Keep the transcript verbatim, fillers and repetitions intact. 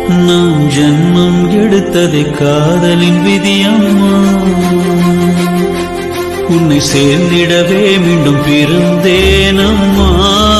நாம் ஜன்மம் எடுத்ததை காதலின் விதியம்மா உன்னை சேர்ந்திடவே மீண்டும் பிறந்தேனம்மா